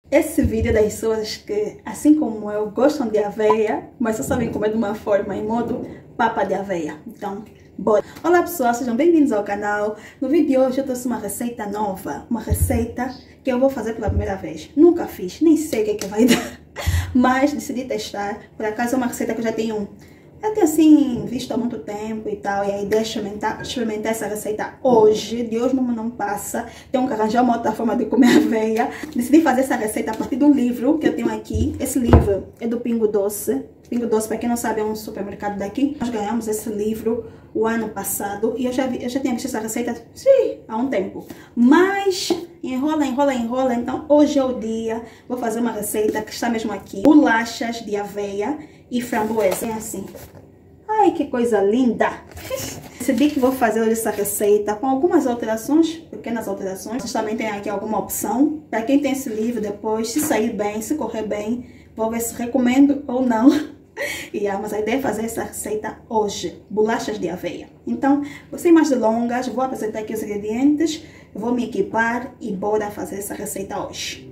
Esse vídeo é das pessoas que, assim como eu, gostam de aveia, mas só sabem comer de uma forma, em modo papa de aveia. Então, bora! Olá pessoal, sejam bem-vindos ao canal. No vídeo de hoje eu trouxe uma receita nova, uma receita que eu vou fazer pela primeira vez. Nunca fiz, nem sei o que vai dar, mas decidi testar. Por acaso é uma receita que eu já tenho assim visto há muito tempo e tal, e aí deixa eu experimentar essa receita hoje. De hoje não passa, tenho que arranjar uma outra forma de comer aveia. Decidi fazer essa receita a partir de um livro que eu tenho aqui. Esse livro é do Pingo Doce. Pingo Doce, para quem não sabe, é um supermercado daqui. Nós ganhamos esse livro o ano passado e eu já tinha visto essa receita há um tempo, mas enrola, então hoje é o dia. Vou fazer uma receita que está mesmo aqui: bolachas de aveia e framboesa. É assim, ai que coisa linda. Decidi que vou fazer hoje essa receita com algumas alterações, pequenas alterações. Vocês também tem aqui alguma opção para quem tem esse livro. Depois, se sair bem, se correr bem, vou ver se recomendo ou não. Mas a ideia é fazer essa receita hoje, bolachas de aveia. Então, sem mais delongas, vou apresentar aqui os ingredientes, vou me equipar e bora fazer essa receita hoje.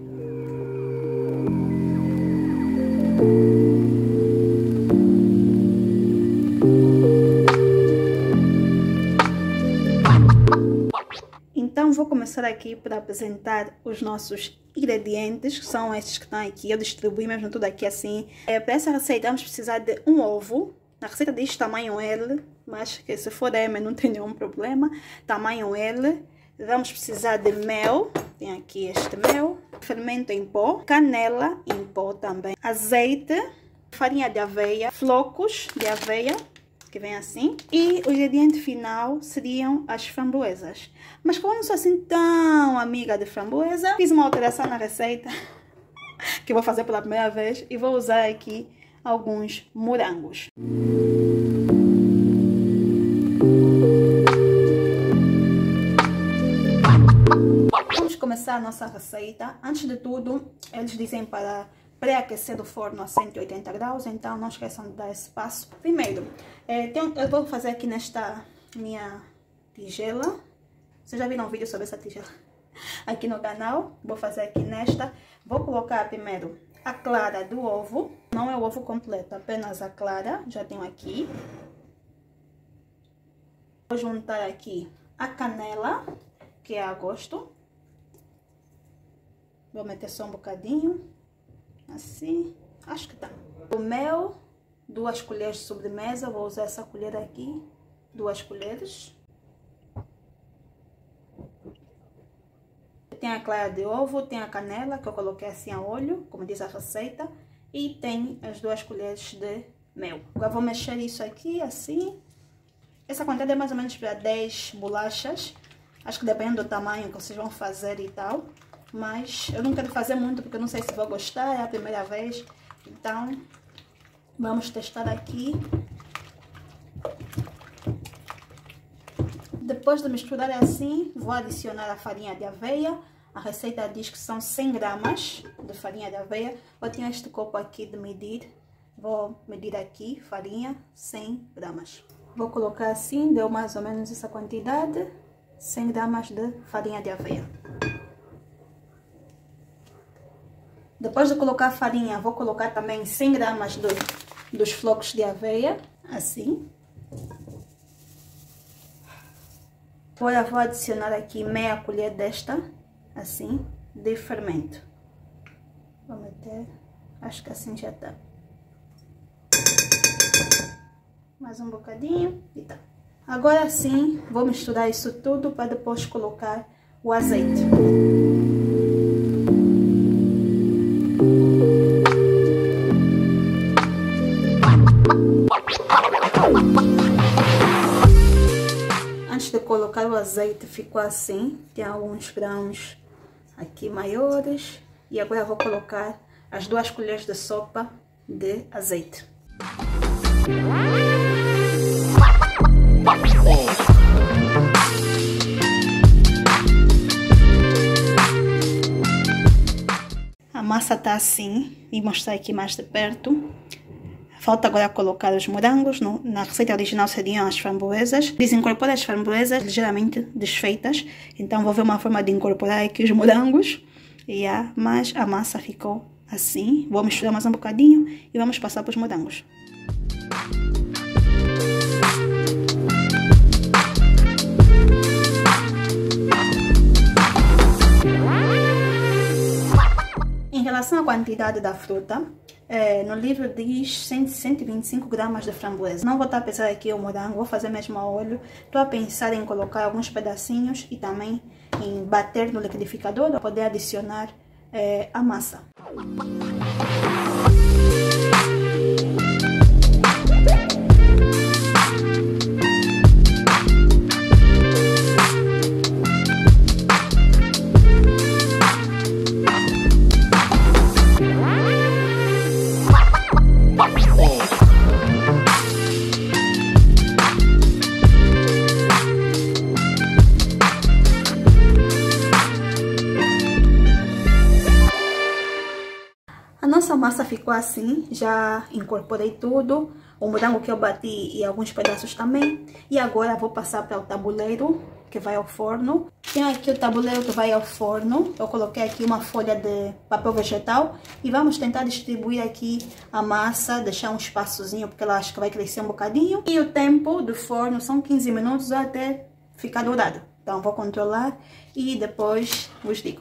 Então, vou começar aqui por apresentar os nossos ingredientes, que são estes que estão aqui. Eu distribuí mesmo tudo aqui assim. Para essa receita, vamos precisar de um ovo. Na receita diz tamanho L, mas que se for M não tem nenhum problema. Tamanho L. Vamos precisar de mel. Tem aqui este mel. Fermento em pó. Canela em pó também. Azeite. Farinha de aveia. Flocos de aveia, que vem assim. E o ingrediente final seriam as framboesas. Mas como eu não sou assim tão amiga de framboesa, fiz uma alteração na receita que eu vou fazer pela primeira vez e vou usar aqui alguns morangos. Vamos começar a nossa receita. Antes de tudo, eles dizem para pré-aquecer o forno a 180 graus, então não esqueçam de dar esse passo. Primeiro, eu vou fazer aqui nesta minha tigela. Vocês já viram um vídeo sobre essa tigela aqui no canal? Vou fazer aqui nesta. Vou colocar primeiro a clara do ovo. Não é o ovo completo, apenas a clara. Já tenho aqui. Vou juntar aqui a canela, que é a gosto. Vou meter só um bocadinho. Assim, acho que tá. O mel, 2 colheres de sobremesa. Vou usar essa colher aqui, 2 colheres. Tem a clara de ovo, tem a canela que eu coloquei assim a olho, como diz a receita, e tem as 2 colheres de mel. Agora vou mexer isso aqui assim. Essa quantidade é mais ou menos para 10 bolachas. Acho que depende do tamanho que vocês vão fazer e tal. Mas eu não quero fazer muito porque eu não sei se vou gostar, é a primeira vez. Então, vamos testar aqui. Depois de misturar assim, vou adicionar a farinha de aveia. A receita diz que são 100 gramas de farinha de aveia. Eu tenho este copo aqui de medir. Vou medir aqui, farinha, 100 gramas. Vou colocar assim, deu mais ou menos essa quantidade. 100 gramas de farinha de aveia. Depois de colocar a farinha, vou colocar também 100 gramas dos flocos de aveia, assim. Agora vou adicionar aqui meia colher desta, assim, de fermento. Vou meter, acho que assim já tá. Mais um bocadinho e tá. Agora sim, vou misturar isso tudo para depois colocar o azeite. Antes de colocar o azeite ficou assim, tem alguns grãos aqui maiores. E agora vou colocar as 2 colheres de sopa de azeite. A massa tá assim, vou mostrar aqui mais de perto. Falta agora colocar os morangos. Na receita original seriam as framboesas. Desincorporo as framboesas ligeiramente desfeitas. Então vou ver uma forma de incorporar aqui os morangos. Mas a massa ficou assim. Vou misturar mais um bocadinho e vamos passar para os morangos. Em relação à quantidade da fruta, no livro diz 125 gramas de framboesa. Não vou estar a pesar aqui o morango, vou fazer mesmo a olho. Estou a pensar em colocar alguns pedacinhos e também em bater no liquidificador para poder adicionar a massa. A nossa massa ficou assim, já incorporei tudo, o morango que eu bati e alguns pedaços também. E agora vou passar para o tabuleiro que vai ao forno. Tenho aqui o tabuleiro que vai ao forno, eu coloquei aqui uma folha de papel vegetal e vamos tentar distribuir aqui a massa, deixar um espaçozinho porque ela acho que vai crescer um bocadinho. E o tempo do forno são 15 minutos até ficar dourado. Então vou controlar e depois vos digo.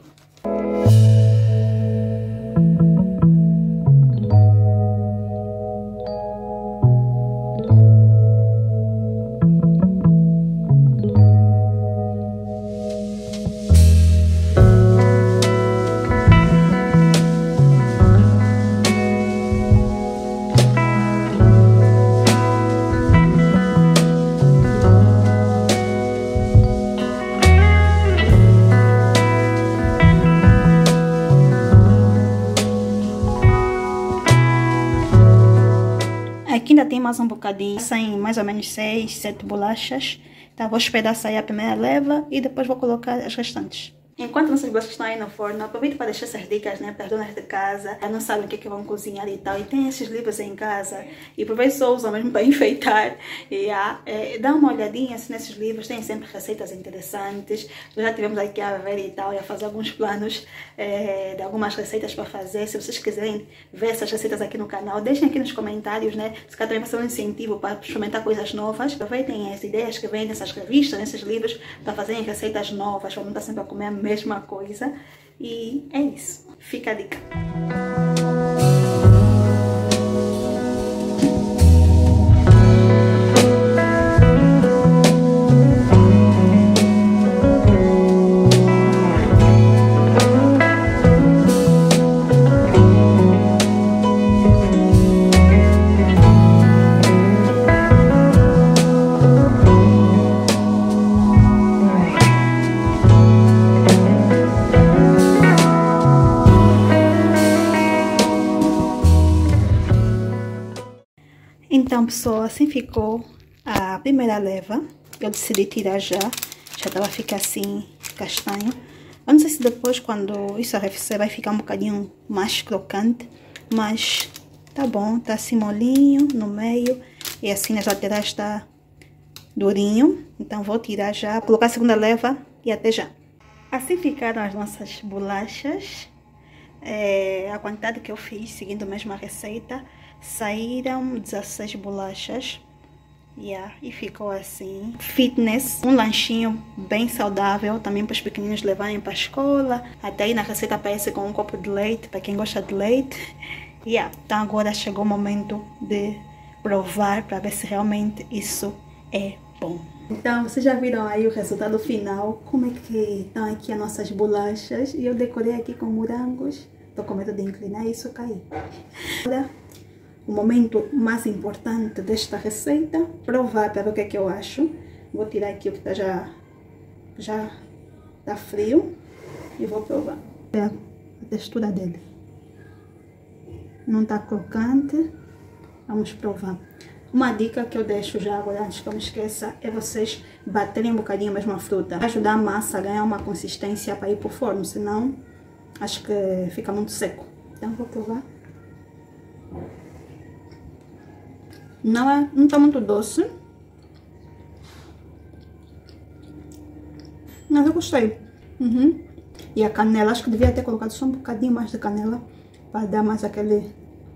Aqui ainda tem mais um bocadinho, saem mais ou menos 6, 7 bolachas. Tá, vou esperar sair a primeira leva e depois vou colocar as restantes. Enquanto nossas bolachas estão aí no forno, aproveito para deixar essas dicas, né, para as donas de casa. Não sabem o que vão cozinhar e tal. E tem esses livros em casa. E por vezes só usam mesmo para enfeitar. Dá uma olhadinha assim, nesses livros. Tem sempre receitas interessantes. Nós já tivemos aqui a ver e tal. E a fazer alguns planos de algumas receitas para fazer. Se vocês quiserem ver essas receitas aqui no canal, deixem aqui nos comentários, né? Se calhar também vai ser um incentivo para experimentar coisas novas. Aproveitem as ideias que vêm nessas revistas, nesses livros, para fazerem receitas novas. Para não estar sempre a comer a mesma coisa. E é isso. Fica a dica. Então, pessoal, assim ficou a primeira leva. Eu decidi tirar já estava a ficar assim, castanho. Eu não sei se depois, quando isso arrefecer, vai ficar um bocadinho mais crocante, mas tá bom, tá assim molinho no meio e assim nas laterais está durinho. Então, vou tirar já, colocar a segunda leva e até já. Assim ficaram as nossas bolachas. A quantidade que eu fiz, seguindo a mesma receita, saíram 16 bolachas. E ficou assim, fitness, um lanchinho bem saudável, também para os pequeninos levarem para a escola. Até aí na receita aparece com um copo de leite, para quem gosta de leite. Então agora chegou o momento de provar, para ver se realmente isso é bom. Então, vocês já viram aí o resultado final, como é que estão aqui as nossas bolachas. E eu decorei aqui com morangos. Tô com medo de inclinar isso cair. Agora, o momento mais importante desta receita, provar para ver o que é que eu acho. Vou tirar aqui o que já tá frio e vou provar. É a textura dele. Não tá crocante. Vamos provar. Uma dica que eu deixo já agora, antes que eu me esqueça, é vocês baterem um bocadinho mesmo a fruta. Vai ajudar a massa a ganhar uma consistência para ir pro forno, senão acho que fica muito seco. Então vou provar. Não tá muito doce, mas eu gostei. E a canela, acho que devia ter colocado só um bocadinho mais de canela para dar mais aquele...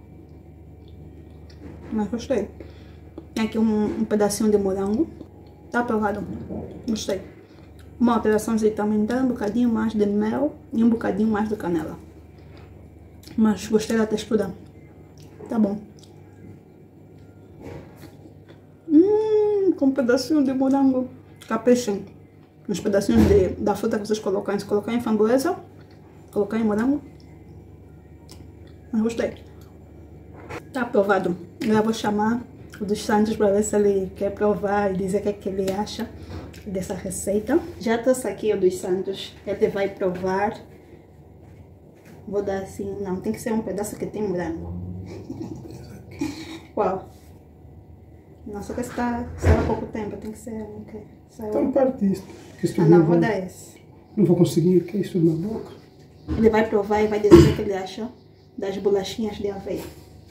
Mas gostei. Tem aqui um pedacinho de morango. Tá aprovado. Gostei. Uma alteraçãozinha também, dá um bocadinho mais de mel e um bocadinho mais de canela. Mas gostei da textura. Tá bom. Com um pedacinho de morango. Caprichem. Os pedacinhos da fruta que vocês colocam. Se colocar em framboesa, colocar em morango. Mas gostei. Tá aprovado. Eu vou chamar o dos Santos para ver se ele quer provar e dizer o que ele acha dessa receita. Já trouxe aqui o dos Santos. Ele vai provar. Vou dar assim. Não, tem que ser um pedaço que tem morango. Qual? Não, só que está há pouco tempo. Tem que ser um que saiu. Então parte disso. Não, vou dar esse. Não vou conseguir, que é isso na boca. Ele vai provar e vai dizer o que ele acha das bolachinhas de aveia.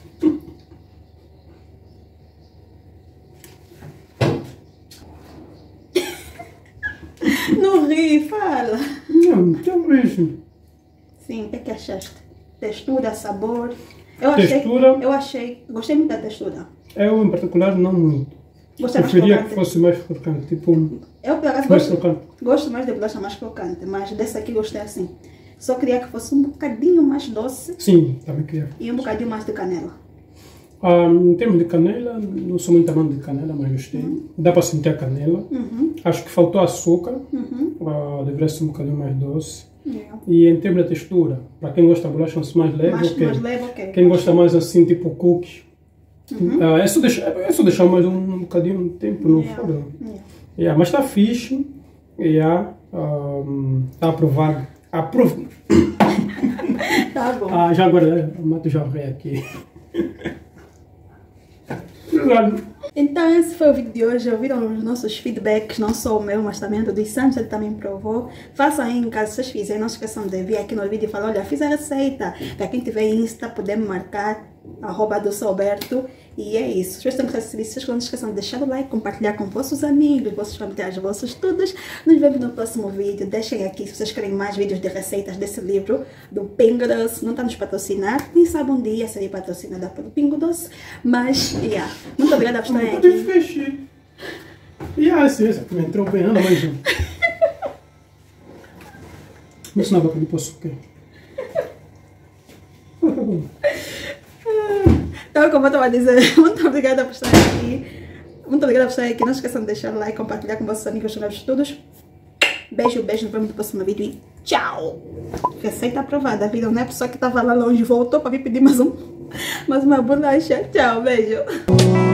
Não ri, fala. Não, tem mesmo. Sim, o que é que achaste? Textura, sabor? Eu achei, gostei muito da textura. Eu, em particular, não muito. Gostei mais Preferia crocante. que fosse mais crocante, tipo... Eu, por acaso, mais crocante. gosto mais de bolacha mais crocante, mas desse aqui gostei assim. Só queria que fosse um bocadinho mais doce Sim, também queria. e um bocadinho mais de canela. Em termos de canela, não sou muito amante de canela, mas gostei. Dá para sentir a canela. Acho que faltou açúcar. Deveria ser um bocadinho mais doce. E em termos de textura, para quem gosta de bolachas mais leve, ok. Quem gosta mais assim, tipo cookies, é só deixar mais um bocadinho de tempo no forno. Mas está fixe. Está aprovado. Tá bom. Já agora, o Mato já veio aqui. Então esse foi o vídeo de hoje. Ouviram os nossos feedbacks, não só o meu, mas também do dos Santos, ele também provou. Façam aí em casa, vocês fizerem, não se esqueçam de vir aqui no vídeo e falar, olha, fiz a receita. Para quem tiver Insta, poder me marcar, @docealberto. E é isso. Se vocês estão gostando desse vídeo, vocês não se esqueçam de deixar o like, compartilhar com vossos amigos, vossos familiares, vossos todos. Nos vemos no próximo vídeo. Deixem aqui se vocês querem mais vídeos de receitas desse livro do Pingo Doce. Não está nos patrocinar, quem sabe um dia seria patrocinada pelo Pingo Doce. Mas, muito obrigada por estarem aqui. Sim, entrou bem, anda mais um. Não se nada para depois o quê? Então, como eu estava a dizer, muito obrigada por estar aqui. Muito obrigada por estar aqui. Não se esqueçam de deixar o like, compartilhar com vossos amigos os todos. Beijo, beijo. Nos vemos no próximo vídeo e tchau! Receita aprovada, viram, né? A pessoa que estava lá longe voltou para vir pedir mais uma bolacha. Tchau, beijo.